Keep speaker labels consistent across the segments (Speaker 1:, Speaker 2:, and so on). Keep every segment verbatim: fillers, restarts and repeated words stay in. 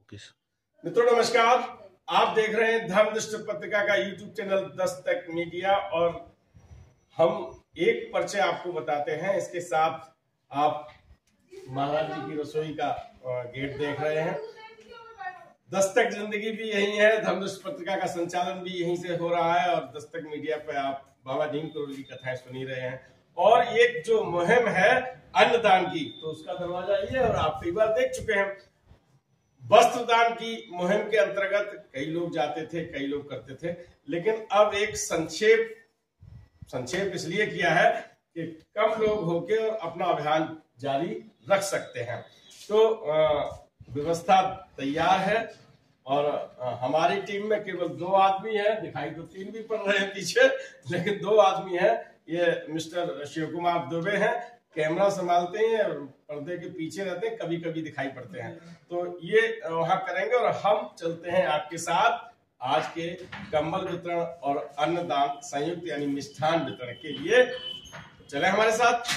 Speaker 1: Okay
Speaker 2: मित्रों नमस्कार, आप देख रहे हैं धर्मनिष्ठ पत्रिका का यूट्यूब चैनल दस्तक मीडिया और हम एक पर्चे आपको बताते हैं। इसके साथ आप महाराज जी की रसोई का गेट देख रहे हैं। दस्तक जिंदगी भी यही है, धर्मनिष्ठ पत्रिका का संचालन भी यहीं से हो रहा है और दस्तक मीडिया पे आप बाबा नीम करोली की कथाएं सुनी रहे हैं। और एक जो मुहिम है अन्नदान की, तो उसका दरवाजा ये और आप कई बार देख चुके हैं। वस्त्रदान की मुहिम के अंतर्गत कई लोग जाते थे, कई लोग करते थे, लेकिन अब एक संक्षेप संक्षेप इसलिए किया है कि कम लोग होके और अपना अभियान जारी रख सकते हैं। तो व्यवस्था तैयार है और आ, हमारी टीम में केवल दो आदमी हैं, दिखाई तो तीन भी पड़ रहे हैं पीछे, लेकिन दो आदमी हैं। ये मिस्टर शिव कुमार दुबे हैं, कैमरा संभालते हैं और पर्दे के पीछे रहते हैं, कभी कभी दिखाई पड़ते हैं। तो ये वहां करेंगे और हम चलते हैं आपके साथ आज के कंबल वितरण और अन्नदान संयुक्त यानी मिष्ठान वितरण के लिए। चले हमारे साथ।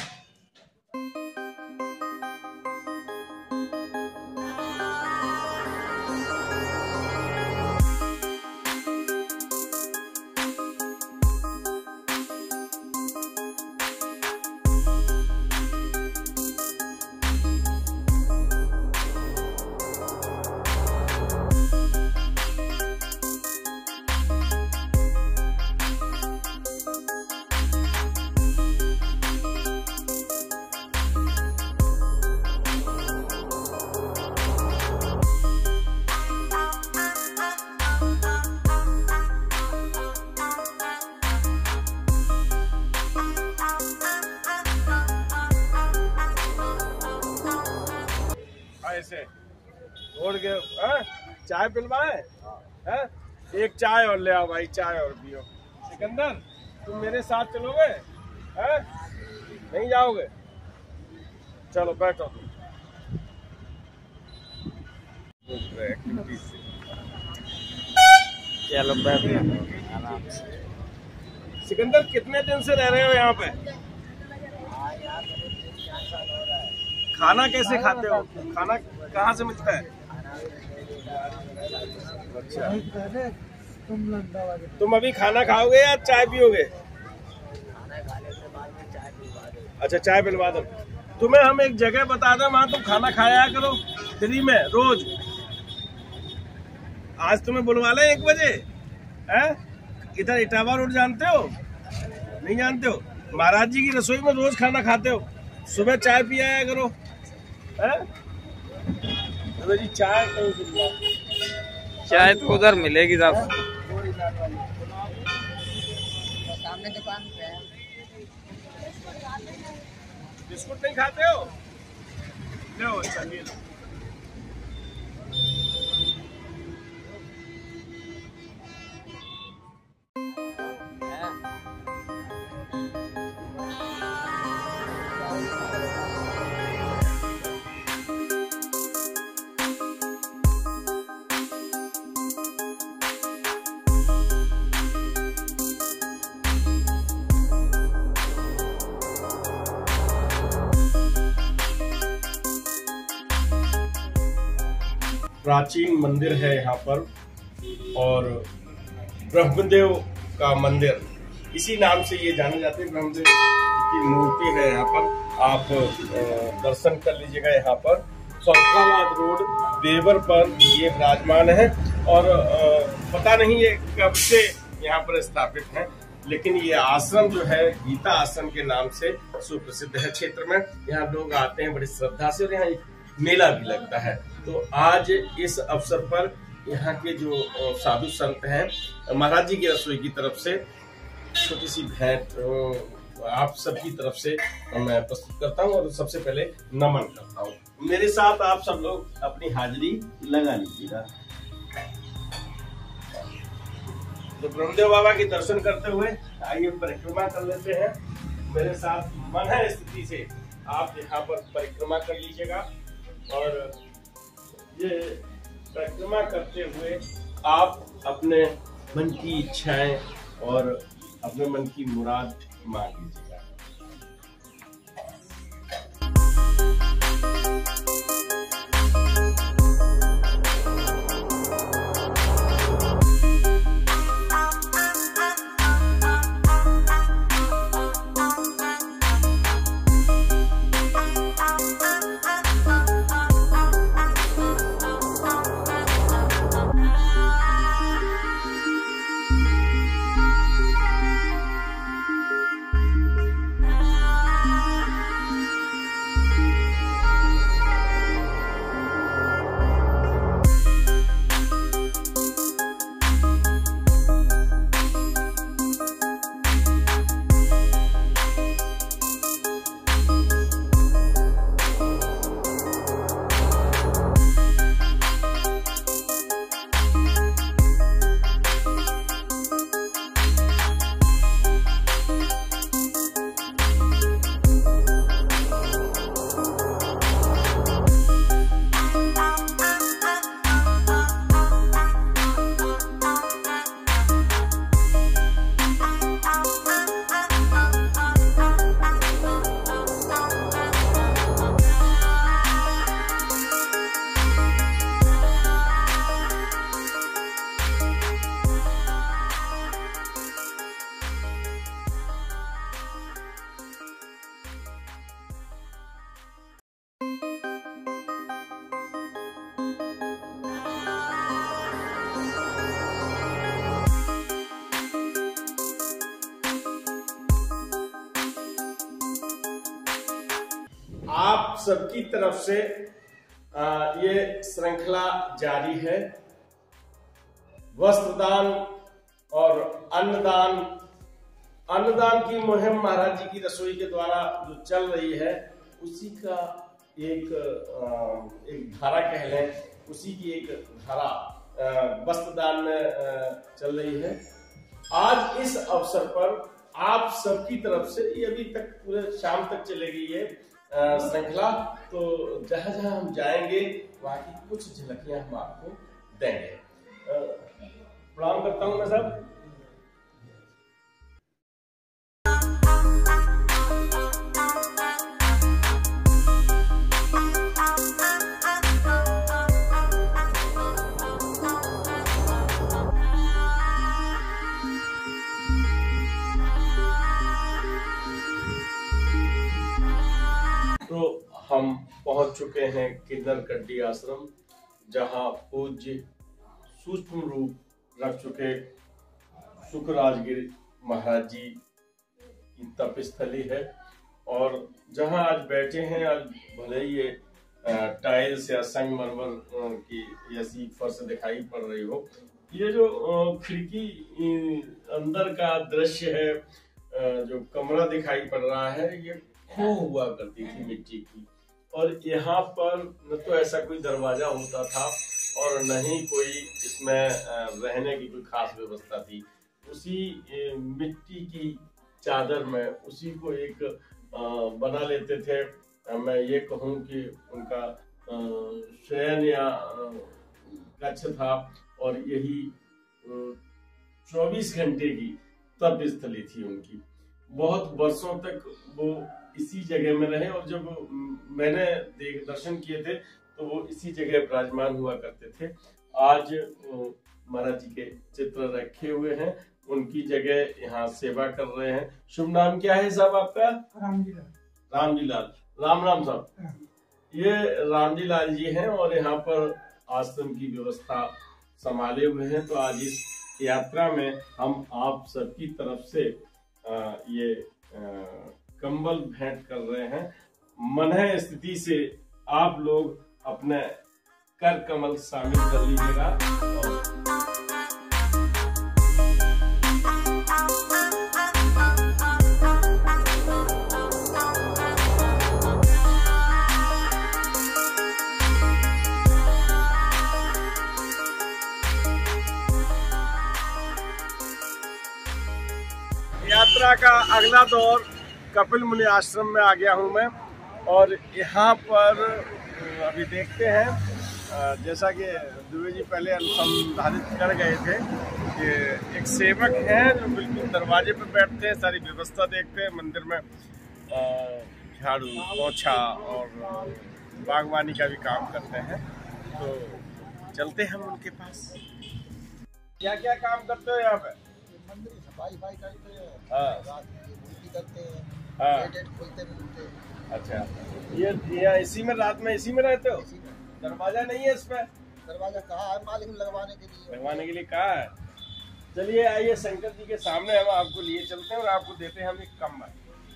Speaker 2: ऐसे छोड़ के चाय पिलवाए, एक चाय और ले आओ भाई, चाय और पियो। सिकंदर तुम मेरे साथ चलोगे? है? नहीं जाओगे? चलो बैठो। चलो बैठो। सिकंदर कितने दिन से रह रहे हो यहाँ पे? खाना कैसे खाते हो? खाना कहाँ से मिलता है? अच्छा, तुम अभी खाना खाओगे या चाय पियोगे? अच्छा, चाय पिलवा दो। तुम्हें हम एक जगह बता दें, वहां तुम खाना खाया करो फ्री में रोज। आज तुम्हें बुलवा लें एक बजे। है इधर इटावा रोड जानते हो? नहीं जानते हो? महाराज जी की रसोई में रोज खाना खाते हो, सुबह चाय पिया करो। है तो जी चाय
Speaker 1: चाय तो उधर मिलेगी साहब,
Speaker 3: सामने दुकान पे है।
Speaker 2: बिस्कुट नहीं खाते हो? लो चलिए। प्राचीन मंदिर है यहाँ पर और ब्रह्मदेव का मंदिर, इसी नाम से ये जाने जाते हैं। ब्रह्मदेव की मूर्ति है यहाँ पर, आप दर्शन कर लीजिएगा। यहाँ पर फरुखाबाद रोड बेवर पर ये विराजमान है और पता नहीं ये कब से यहाँ पर स्थापित है, लेकिन ये आश्रम जो है गीता आश्रम के नाम से सुप्रसिद्ध है क्षेत्र में। यहाँ लोग आते हैं बड़ी श्रद्धा से और यहाँ एक मेला भी लगता है। तो आज इस अवसर पर यहाँ के जो साधु संत हैं, महाराज जी की रसोई की तरफ से छोटी सी भेंट आप सबकी तरफ से मैं प्रस्तुत करता हूँ और सबसे पहले नमन करता हूँ। मेरे साथ आप सब लोग अपनी हाजिरी लगा लीजिएगा। तो ब्रह्मदेव बाबा के दर्शन करते हुए आइए परिक्रमा कर लेते हैं। मेरे साथ मन है स्थिति से आप यहाँ पर परिक्रमा कर लीजिएगा और ये परिक्रमा करते हुए आप अपने मन की इच्छाएं और अपने मन की मुराद मांग लीजिएगा। सबकी तरफ से आ, ये श्रृंखला जारी है। वस्त्रदान और अन्नदान अन्नदान की मुहिम महाराज जी की रसोई के द्वारा जो चल रही है, उसी का एक एक धारा कह लें, उसी की एक धारा वस्त्रदान में चल रही है। आज इस अवसर पर आप सबकी तरफ से ये अभी तक पूरे शाम तक चलेगी ये श्रृंखला, तो जहां जहां हम जाएंगे वहां की कुछ झलकियां हम आपको देंगे। प्रणाम करता हूं मैं सब। तो हम पहुंच चुके हैं किन्नर कड्डी आश्रम, जहां पूज्य सूक्ष्म रूप रख चुके शुक्रराजगिरी महाराज जी की तपस्थली है। और जहां आज बैठे हैं, आज भले ही ये टाइल्स या संगमरमर की ऐसी फर्श दिखाई पड़ रही हो, ये जो खिड़की अंदर का दृश्य है, जो कमरा दिखाई पड़ रहा है, ये खो हुआ करती थी मिट्टी की। और यहाँ पर न तो ऐसा कोई दरवाजा होता था और न ही कोई इसमें रहने की कोई खास व्यवस्था थी। उसी मिट्टी की चादर में उसी को एक बना लेते थे। मैं ये कहूँ कि उनका शयन या कक्ष था, और यही चौबीस घंटे की तप स्थली थी उनकी। बहुत वर्षों तक वो इसी जगह में रहे, और जब मैंने देख दर्शन किए थे तो वो इसी जगह विराजमान हुआ करते थे। आज महाराज जी के चित्र रखे हुए हैं, उनकी जगह यहाँ सेवा कर रहे हैं। शुभ नाम क्या है साहब आपका?
Speaker 1: रामजी लाल।
Speaker 2: रामजी लाल, राम राम साहब। ये रामजी लाल जी हैं और यहाँ पर आश्रम की व्यवस्था संभाले हुए हैं। तो आज इस यात्रा में हम आप सबकी तरफ से आ, ये आ, कंबल भेंट कर रहे हैं। मनह स्थिति से आप लोग अपने कर कमल शामिल कर लीजिएगा। यात्रा का अगला दौर कपिल मुनि आश्रम में आ गया हूं मैं, और यहाँ पर अभी देखते हैं, जैसा कि दुबे जी पहले अनुसंधानित कर गए थे कि एक सेवक हैं जो बिल्कुल दरवाजे पे बैठते हैं, सारी व्यवस्था देखते हैं, मंदिर में झाड़ू पोछा और बागवानी का भी काम करते हैं। तो चलते हैं हम उनके पास। क्या क्या काम करते हो यहाँ पे?
Speaker 3: मंदिर सफाई सफाई करते हैं,
Speaker 2: हाँ।
Speaker 3: रात में पूर्ति करते हैं,
Speaker 2: हाँ।
Speaker 3: गेट खोलते मिलते हैं।
Speaker 2: अच्छा, ये ये इसी में रात में इसी में रहते हो?
Speaker 3: इसी में।
Speaker 2: दरवाजा नहीं है इसमें?
Speaker 3: दरवाजा कहाँ है मालिक ने लगवाने के लिए?
Speaker 2: लगवाने के लिए कहा है। चलिए आइए, शंकर जी के सामने हम आपको लिए चलते हैं और आपको देते हैं हम एक कंबल।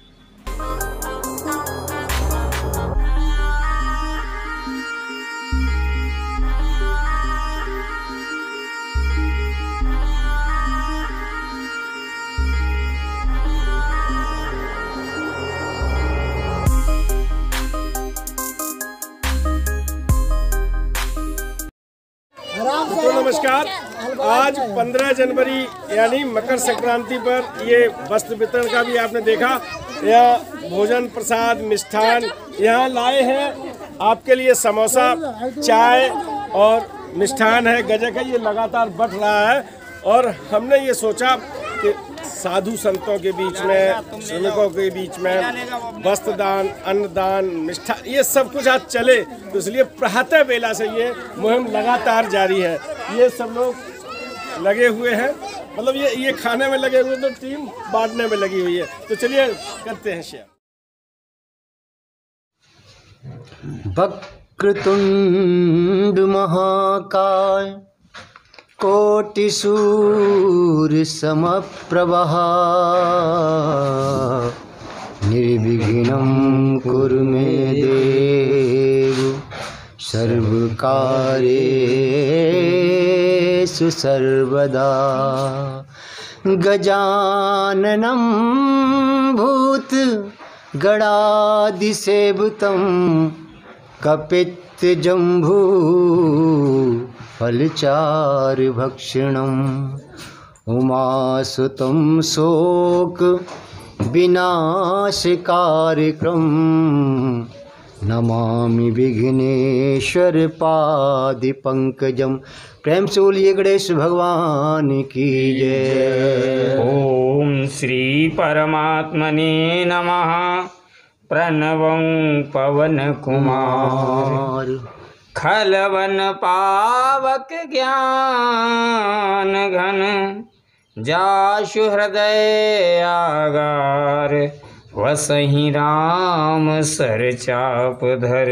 Speaker 2: तो नमस्कार, आज पंद्रह जनवरी यानी मकर संक्रांति पर ये वस्त्र वितरण का भी आपने देखा। यहाँ भोजन प्रसाद मिष्ठान यहाँ लाए हैं आपके लिए, समोसा चाय और मिष्ठान है, गजक है, ये लगातार बढ़ रहा है। और हमने ये सोचा कि साधु संतों के बीच में, श्रमिकों के बीच में वस्त्रदान, अन्नदान, मिष्ठान, ये सब कुछ आज चले, तो इसलिए प्रातः बेला से ये मुहिम लगातार जारी है। ये सब लोग लगे हुए हैं, मतलब ये ये खाने में लगे हुए, तो टीम बांटने में लगी हुई है। तो चलिए करते हैं शेयर।
Speaker 4: वक्रतुंड महाकाय कोटि सूर्य समप्रभा निर्विघ्नं कुरु मे देव सर्वकार्येषु सर्वदा। गजाननं भूतगणादिसेवितं कपित्थजम्बू फलचारुभक्षणम् उमासुतं शोक विनाशकारकम् नमामि विघ्नेश्वर पादपंकजम। प्रेम से बोलिए गणेश भगवान की जय।
Speaker 1: ओम श्री परमात्मने नमः। प्रणवं पवन कुमार खलवन पावक ज्ञान घन जाशु हृदय आगार वसहि राम सर चाप धर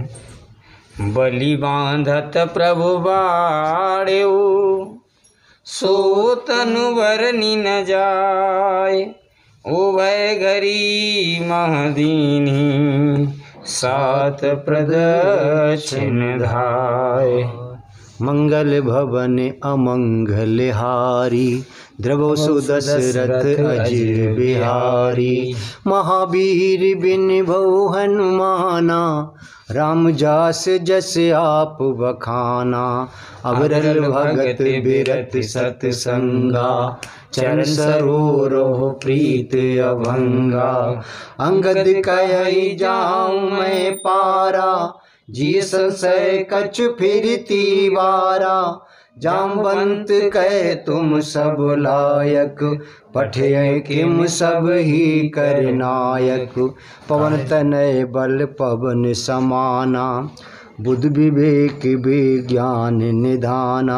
Speaker 1: बलि बांधत प्रभु बाड़ेऊ सो तनुवर न जाय उभय घरी महदीनी सात प्रदक्षिण धाय।
Speaker 4: मंगल भवन अमंगल हारी द्रवो सुदशरथ अजिर बिहारी। महावीर बिन भौ हनुमाना राम जास जस आप बखाना। अवरल भगत बिरत सतसंगा चरण सरोवरो प्रीत अभंगा। अंगद कहि जाऊं मैं पारा जिय संशय कछु फिरती वारा। जामवंत कह तुम सब लायक पठय किम सब ही कर नायक। पवन तनय बल पवन समाना बुद्ध विवेक विज्ञान निधाना।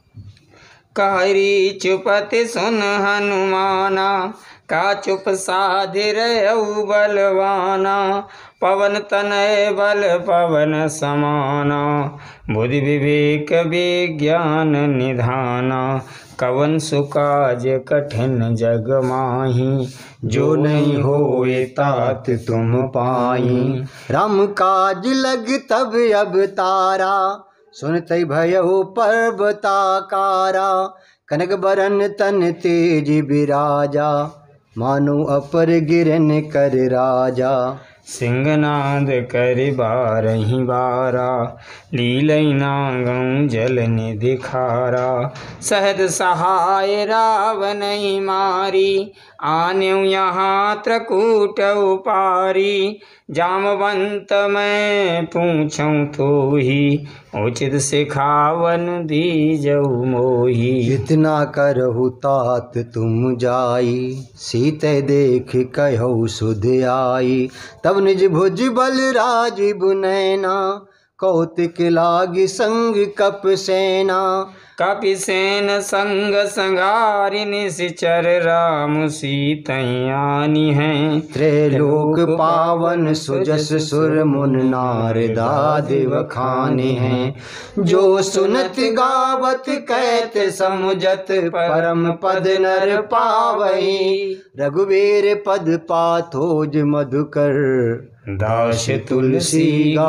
Speaker 1: कारी चुपति सुन हनुमाना का चुप साधिर बलवाना। पवन तनय बल पवन समाना बुद्धि विवेक विज्ञान निधाना। कवन सुकाज कठिन जग माही जो नहीं होए तात तुम पाई।
Speaker 4: राम काज लग तब अब तारा सुनते भयउ पर्वताकारा। कनक बरन तन तेज बिराजा मानो अपर गिरन कर राजा।
Speaker 1: सिंहनाद कर बारही बारा लीलई नागं जल निधि खारा। सहद सहाय रावण मारी आन्यु यहाँ त्रकूट उपारी। जामवंत मैं पूछूं तो ही उचित सिखावन दीजऊ मोही।
Speaker 4: इतना करहु तात तुम जाई सीते देख कहु सुध आई। तब निज भुज बल राज बुनैना कौतिक लागी संग कप सेना।
Speaker 1: कपि सेन संग संगारि निश्चर राम सीतयानी हैं।
Speaker 4: त्रैलोक पावन सुजस सुर मुन नार दादेव खाने हैं। जो सुनत गावत कहत समुझत परम पद नर पावई। रघुवीर पद पाथोज मधुकर दास तुलसी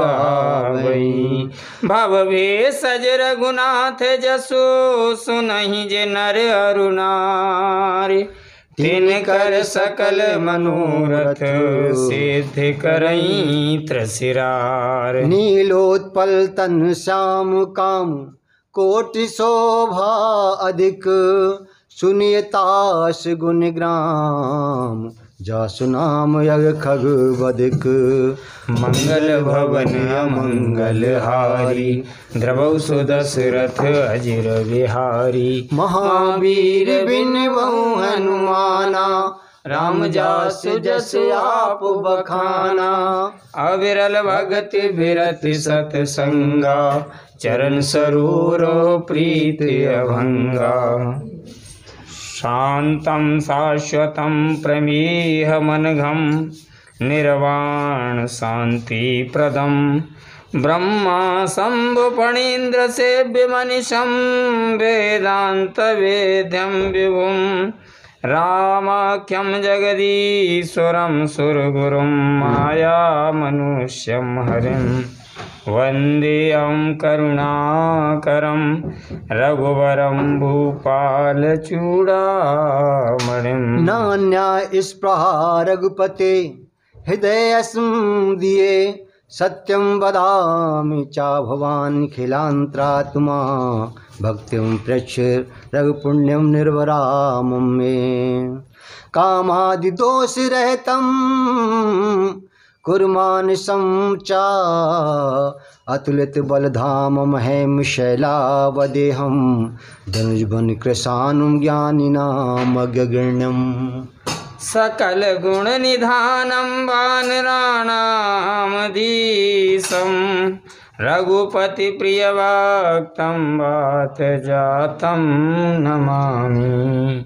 Speaker 4: गावई।
Speaker 1: भव भेषज रघुनाथ जसो सुनहि जे नर अरु नारी। तिन कर सकल मनोरथ सिद्ध करई त्रसिरार।
Speaker 4: नीलोत्पल तन श्याम काम कोटि शोभा अधिक। सुनियतास गुण ग्राम जासु नाम यग खग बदिक।
Speaker 1: मंगल भवन अमंगल हारी द्रवौ सुदशरथ अजिर बिहारी।
Speaker 4: महावीर बिन बहु हनुमाना राम जासु जस आप बखाना।
Speaker 1: अविरल भगति बिरति सतसंगा चरण सरोवरो प्रीत अभंगा। शांतं शाश्वतं प्रमेहमनघं निर्वाण शांति प्रदम। ब्रह्मा शंभु फणीन्द्र सेव्य मनिषं वेदांत वेद्यं विभुं। रामाख्यं जगदीश्वरं सुरगुरुं मायामनुष्यं हरिं वन्देऽहं करुणाकरं रघुवरं भूपालचूडामणिं।
Speaker 4: नान्या स्पृहा रघुपते हृदयस्म दिए सत्यं वदामि चा भवान् खिलान्त्रात्मा भक्तिं पृच्छ रघुपुण्यं निर्वरामं मे कामादिदोष रहितं कुर्मानसं चा अतुलित बलधामं हेम शैलावदेहं धनुजबन कृशानुं ज्ञानिनामग्रगण्यम्
Speaker 1: सकल गुण निधानं वानराणामधीशं रघुपति प्रियभक्तं वात जातं नमामि।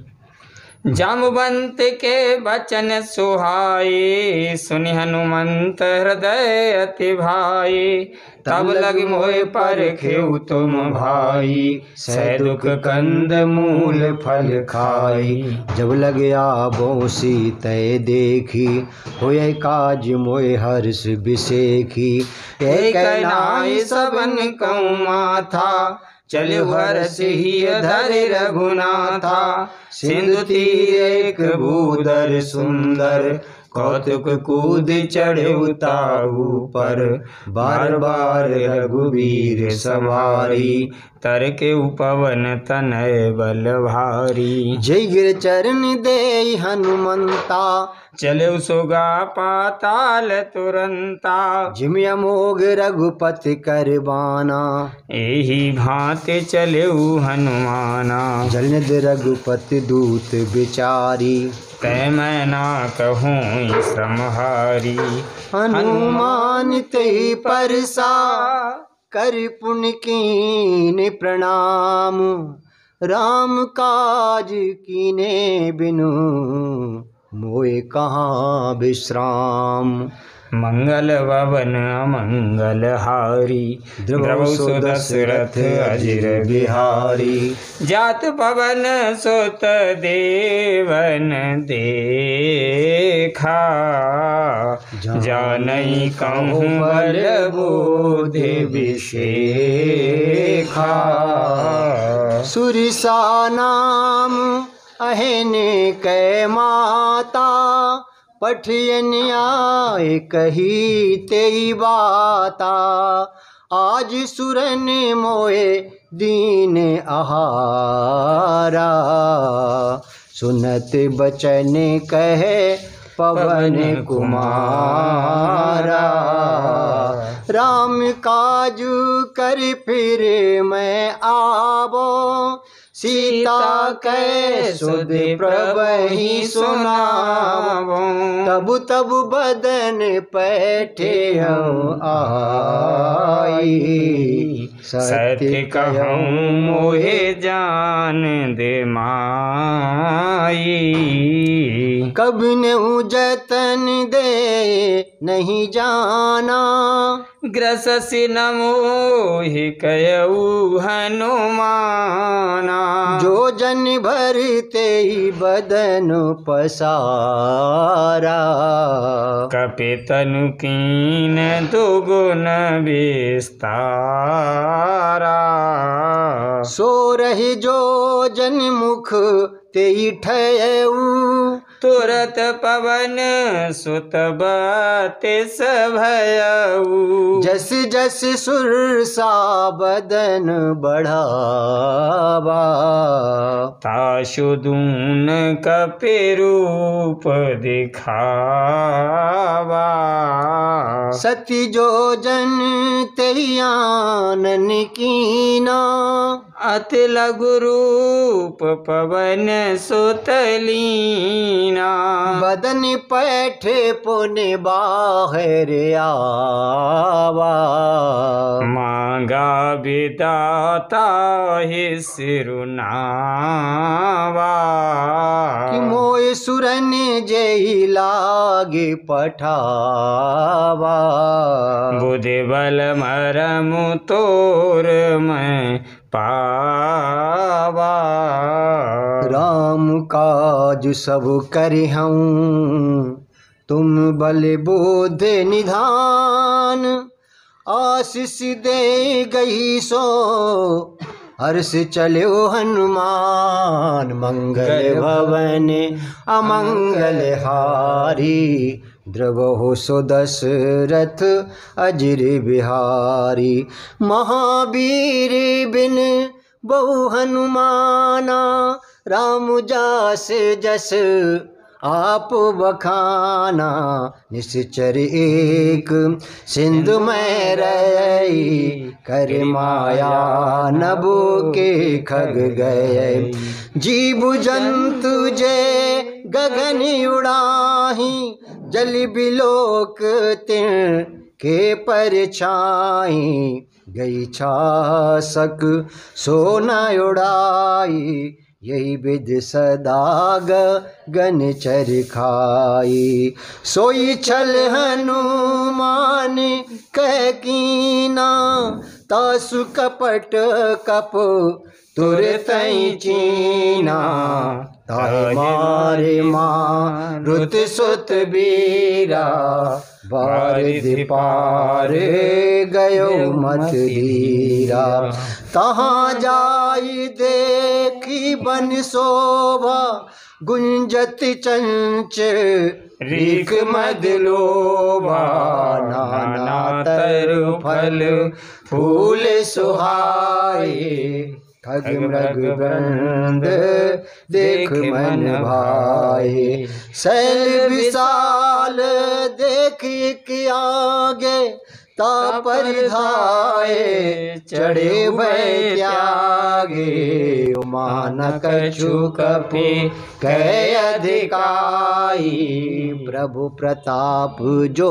Speaker 1: जामवंत के बचन सुहाए सुनि हनुमंत हृदय अति भाई तब लग मोह पर खेऊ तुम भाई सह दुख कंद मूल फल खाई।
Speaker 4: जब लग आबो सीतै देखी होय काज मोय हर्ष बिसेखी
Speaker 1: एक नाई सबन कहूँ माथा चल हर्ष ही धर रघुनाथा सिंधु तीर एक भूधर सुंदर कौतुक कूद चढ़े उताऊ पर बार बार रघुवीर सवारी तर के उपवन तनय बल भारी।
Speaker 4: जय गिर चरण दे हनुमंता
Speaker 1: चले सुगा पाताल तुरंता
Speaker 4: जिम अमोघ रघुपति करबाना
Speaker 1: एही भांति चले हनुमाना।
Speaker 4: जलनिध रघुपति दूत बिचारी
Speaker 1: तै मैं ना कहूँ श्रमहारी।
Speaker 4: हनुमान ते परसा कर पुण्य कीन प्रणाम राम काज कीने बिनु मोए कहाँ विश्राम।
Speaker 1: मंगल भवन अमंगल हारी द्रव सुदशरथ अजिर बिहारी। जात पवन सुत देवन देखा जानई कहूँ बल बुद्धि विशेखा।
Speaker 4: सुरसा नाम अहने कै माता पठियन आए कही तेई बाता आज सुरन मोए दीन आहारा सुनत बचन कहे पवन कुमारा। राम काजू कर फिर मैं आवो सीता कै सुध प्रभहि सुनावो तब तब बदन पैठे आई
Speaker 1: सत्य कहूँ मोहे जान दे माई।
Speaker 4: कब नेहु जतन दे नहीं जाना
Speaker 1: ग्रससि न मोहि कयऊ हनुमाना।
Speaker 4: जो जन भरते ही बदन पसारा
Speaker 1: कपि तनु कीन दुगुन विस्तारा।
Speaker 4: सो रही जो जन मुख तेई ठयऊ
Speaker 1: तुरत पवन सुत बतिस भयऊ।
Speaker 4: जस जस सुरसा बदन बढ़ावा
Speaker 1: ताशु दून कपि रूप दिखावा।
Speaker 4: सती जो जन तेयानन कीना
Speaker 1: अति लघु रूप पवन सुतलीना।
Speaker 4: बदन पैठे पुनि बाहर आवा
Speaker 1: मांगा विदाता ही सिरुनावा।
Speaker 4: कि मोय सुरन जय लागे पठावा
Speaker 1: बुद्धि बल मरम तोर मैं पावा।
Speaker 4: राम काज राज सब करि हूँ, तुम बल बोध निधान। आशीष दे गई सो हर्ष चलो हनुमान, मंगल भवन अमंगल हारी। द्रवहु सो दशरथ अजिर बिहारी। महावीर बिन बहु हनुमाना, राम जास जस आप बखाना। निश्चर एक सिंधु में रही, कर माया नभो के खग गए। जीव जंतु जय गगन उड़ाही, जल बिलोक तिन के परछाई। गई छासक सोना उड़ाई, यही विध सदा गगन चरखाई। सोई छल हनुमान कह कीना, तासु कपट कप तुरतई चीना। ताहि मारे मारुत सुत बीरा, बारिधि पार गयो मत धीरा। तहाँ जाई देखी बन शोभा, गुंजत चंच रीख मद लोभा। नाना तरु फल फूल सुहाए, खग मृग वृंद देख मन भाए। शैल विशाल देख के आगे, तापर धाये चढ़े भय त्यागे। मान कछु कपि कह अधिकाई, प्रभु प्रताप जो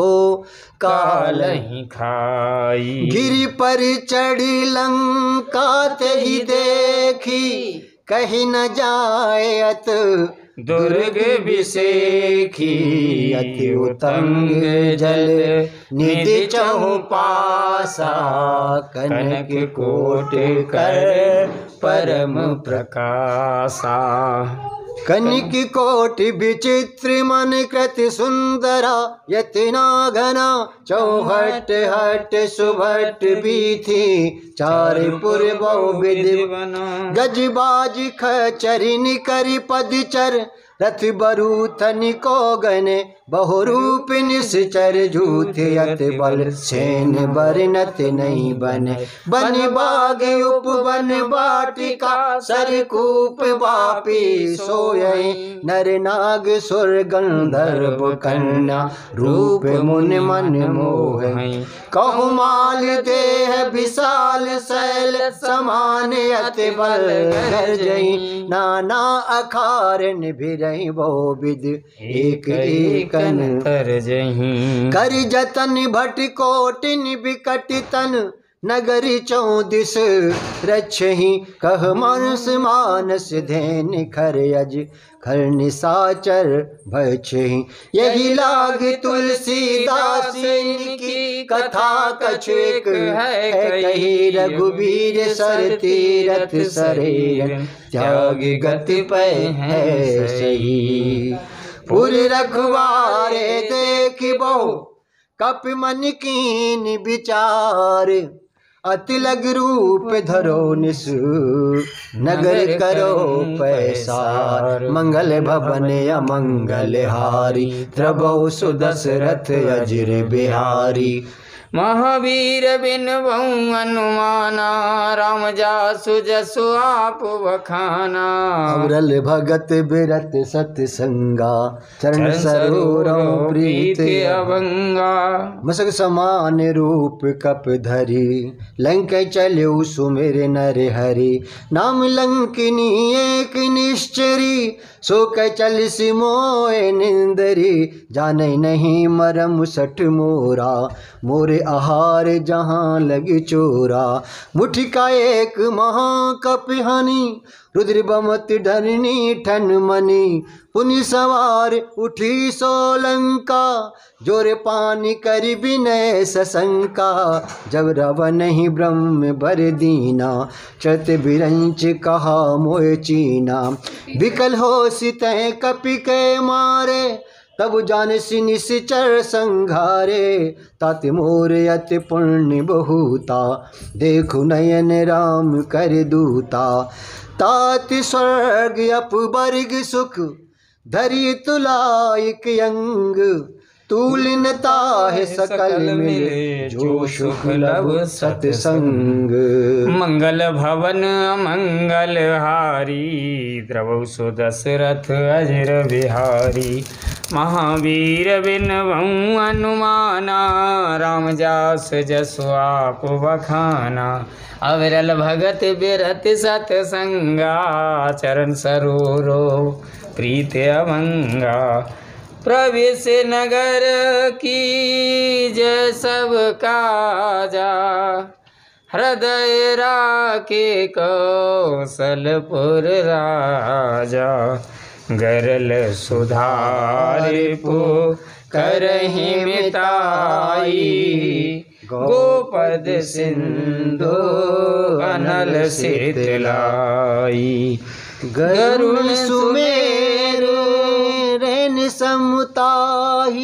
Speaker 4: कालहि खाई। गिरि पर चढ़ी लंका ते ही देखी, कहीं न जायत दुर्ग विसेखी। अति उतंग जल निधि चहुपासा, कनक कोट कर परम प्रकाशा। कनिक कोट विचित्र मन कृति सुंदरा, यतना घना चौहट हट सुभट बीथी। चारिपुर बहुविध गजबाज खचरिन करि पदचर, रथ बरूथन को गने बहुरूप निश्चर। झूठ अत बल सेन बरनत नहीं बने, बन बाग उपवन वाटिका। सरकूप बापी सोयई, नर नाग सुर गंधर्व कन्या। रूप मुन मन मोहई, कहु माल देह विशाल शैल समान। अत बल गर्जई, नाना अखारन भिरई बहु विध एक एक तर जहीं। कर जतन भट कोटिन बिकट तन, नगरी चौदिस रक्षहि। कह मानस मानस धैन खर अज, खर निसाचर भक्षहि। यही लाग तुलसीदास की कथा, कछु एक है कही। रघुबीर सर तीरथ सरे, त्याग गति पै है सही। पुर रखवारे देख बहु कपि मन कीन विचार। अति लग रूप धरो निसु, नगर करो पैसार। मंगल भवन अमंगल हारी, द्रवहु सु दशरथ अजिर बिहारी।
Speaker 1: महावीर बिन बहु हनुमाना, राम जासु जसु आप बखाना।
Speaker 4: अवरल भगत बिरत सतसंगा, चरण सरोरौ प्रीत
Speaker 1: अभंगा।
Speaker 4: मसक समान रूप कप धरी, लंक चल्यु सुमिर नर हरि। नाम लंकिनी एक निश्चरी, सो कै चल सिमोए निंदरी। जाने नहीं मरम सठ मोरा, मोरे मोरे आहार जहाँ लगी चोरा, मुट्ठी का एक महाकप हानि, रुद्र बमत धरनी ठन मनी, पुनि सवार उठी सोलंका, जोरे पानी कर विनय सशंका, जब रावण ही ब्रह्म बर दीना, चत बिरंच कहा मोह चीना, विकल हो सितह कपि के मारे, तब जान सी निश्चर संघारे, तात मोर अति पुण्य बहुता, देखु नयन राम कर दूता, तात स्वर्ग अपवर्ग सुख, धरि तुलाइक अंग, तूलिनता है सकल मिले, जो सुख लब सत्संग।
Speaker 1: मंगल भवन मंगल हारी, द्रवौ सो दशरथ अजर बिहारी, महावीर बिनवऊँ अनुमाना, राम जास जसु आप बखाना, अविरल भगत बिरत सतसंगा, चरण सरोरो प्रीत अभंगा, प्रवेश नगर की जय सब काजा, हृदय राखे कौशलपुर राजा, गरल सुधारे पो करहि मिताई, गोपद सिंधु अनल शीतलाई,
Speaker 4: गरुण सुमेरु रैन समुताही,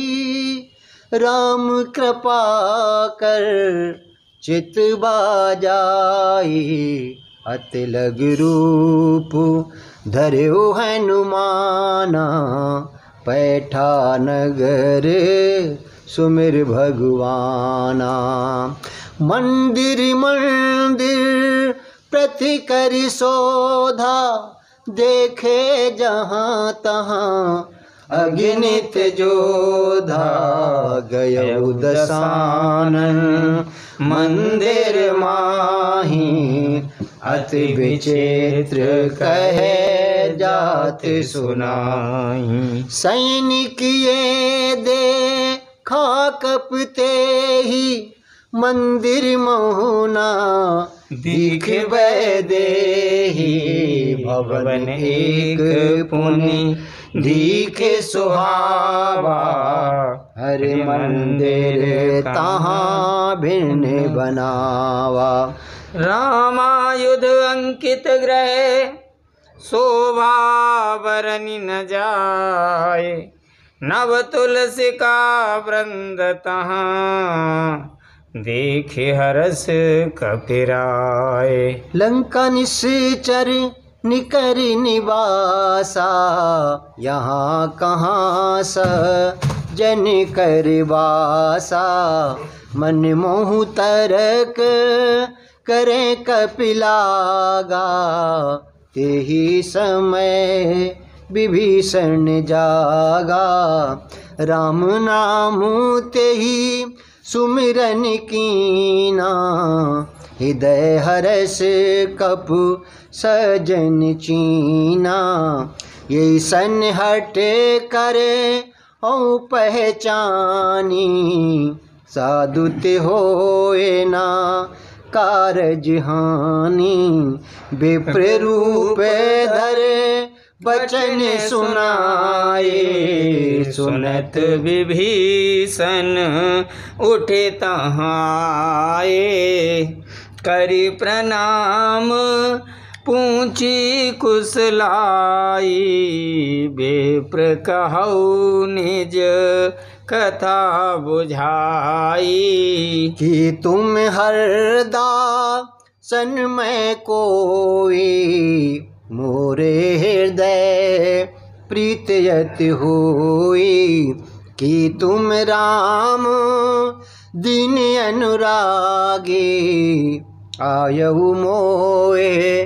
Speaker 4: राम कृपा कर चित बाजाई, अति लग रूप धर्यो हनुमाना, पैठा नगर सुमिर भगवाना, मंदिर मंदिर प्रति करि शोधा, देखे जहाँ तहाँ अगणित जोधा, गयौ दसानन मंदिर माही, अति विचित्र कहे जात सुनाई, सैनिक ये दे खाकपते ही, मंदिर मोहना दीख देही, भवन एक पुनि दीखे सुहावा, हरि मंदिर तहाँ भिन्न बनावा,
Speaker 1: रामायुध अंकित ग्रह शोभा बरनि न जाए, नव तुलसी का वृंद तहाँ, देखे हरस कपिराए,
Speaker 4: लंका निश्चर निकर निवासा, यहाँ कहाँ स जन कर वासा, मन मोह तरक करे कपिलागा, तेहि समय विभीषण जागा, राम नाम तेहि सुमिरन कीना, हृदय हरस कपु सजन चीना, ये सन हट करे औ पहचानी, साधुत होए ना कारज हानि, विप्र रूप धरे बचन सुनाए,
Speaker 1: सुनत विभीषण उठे तहाँ, करि प्रणाम पूछी कुशलाई, विप्र कहौ निज कथा बुझाई,
Speaker 4: कि तुम हरदा सन में कोई, मोरे हृदय प्रीतयति होई, कि तुम राम दीन अनुरागी, आयऊ मोए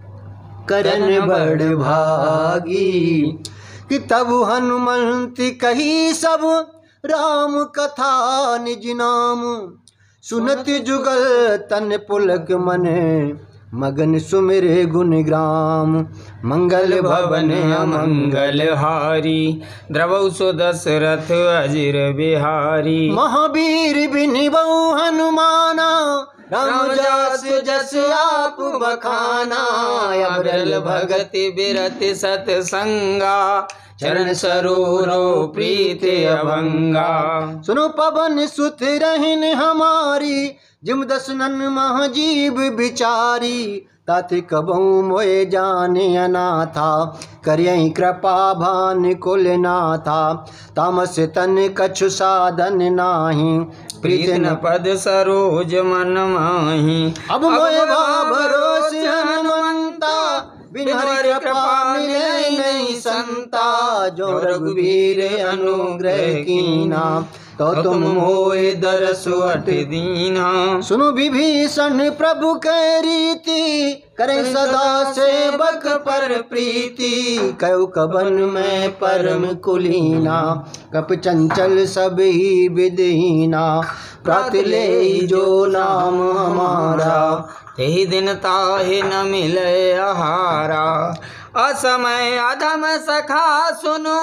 Speaker 4: करन बड़ भागी, कि तब हनुमंत कही सब राम कथा निज नाम, सुनत जुगल तन पुलक मन, मगन सुमिरे गुणग्राम। मंगल भवन
Speaker 1: अमंगल हारी द्रवौ सो दशरथ अजिर बिहारी।
Speaker 4: महावीर बिनिबऊ हनुमाना राम जास जस आप बखाना।
Speaker 1: अबरल भगति बिरति सतसंगा चरण सरोरो प्रीति अभंगा।
Speaker 4: सुनो पवन सुत रहन हमारी जिम दसनन महाजीव बिचारी। ताति कबहु मोए जाने अनाथा करियहि कृपा भान कुल नाथा। तामस तन कछु साधन नाही
Speaker 1: प्रीत न पद सरोज मन माही।
Speaker 4: अब मोए भरोस हनुमंता बिन हरि कृपा मिले नहीं संता। जो रघुवीर अनुग्रह कीना तो तुम होए दरसु अट दीना। सुनो विभीषण प्रभु के रीति करे सदा सेवक पर प्रीति। कयो कबन में परम कुलीना कप चंचल सब ही विदहीना। प्रात ले जो नाम हमारा
Speaker 1: तेहि दिन ताहि न मिले आहारा। असमय अधम सखा सुनो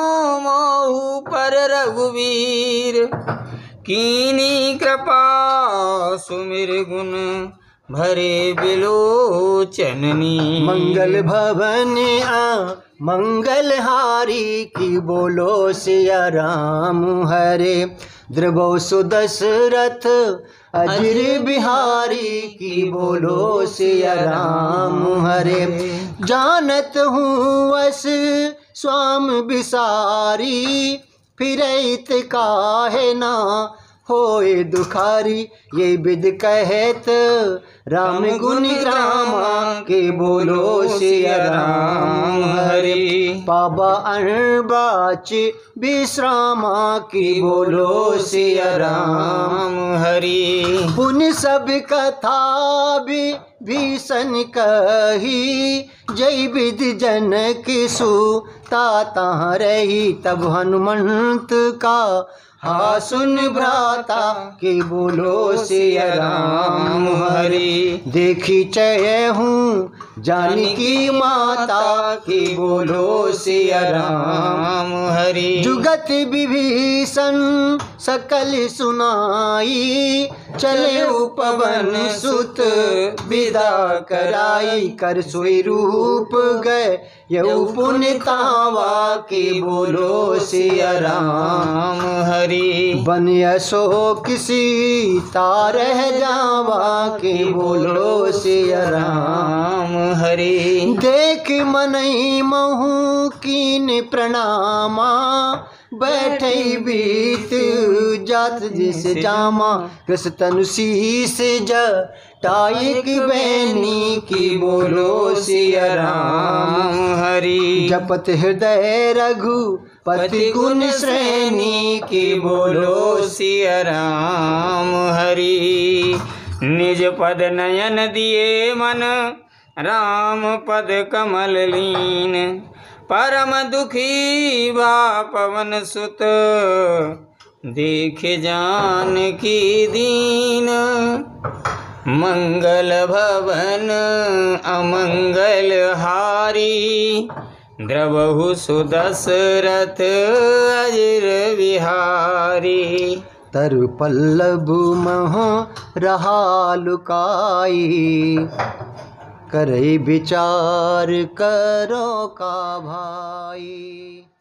Speaker 1: मोहु पर रघुवीर। कीनी कृपा सुमिर गुण भरे बिलोचननी।
Speaker 4: मंगल भवन आ मंगल हारी की बोलो सिया राम हरे। द्रवौ सुदशरथ अजिर बिहारी की बोलो सिया राम हरे। जानत हूँ वस स्वाम बिसारी फिरैत काहे ना होए दुखारी। ये विद कहत राम गुण ग्रामा के बोलो सिया राम हरि। पाबा अणबाच विश्रामा की बोलो सिया राम
Speaker 1: हरि।
Speaker 4: पुन सब कथा भी भीषण कही जय विद जनक सुता ता रही। तब हनुमंत का हा सुन भ्राता के बोलो सिया राम हरि। देखी चय हूँ जानकी माता की बोलो सिया राम हरि। जुगत विभीषण सकल सुनाई चले उपवन सुत विदा कराई। कर सोई रूप गए यऊ पुनितावा की बोलो सिया राम हरि। बन यसो किसी तारह जावा की बोलो सिया राम हरि। देख मनई महू कीन प्रणामा बैठे बीत जात जिस जामा। कृष्ण तनु शीस जटायक बैनी की बोलो सिया राम हरि। जपत हृदय रघु पति गुण श्रेणी की बोलो
Speaker 1: सिया राम हरि। निज पद नयन दिए मन राम पद कमल लीन। परम दुखी बा पवन सुत देख जान की दीन। मंगल भवन अमंगल हारी द्रवहु सुदशरथ अजिर बिहारी।
Speaker 4: तरु पल्लव मह रहा लुकाई करई विचार करो का भाई।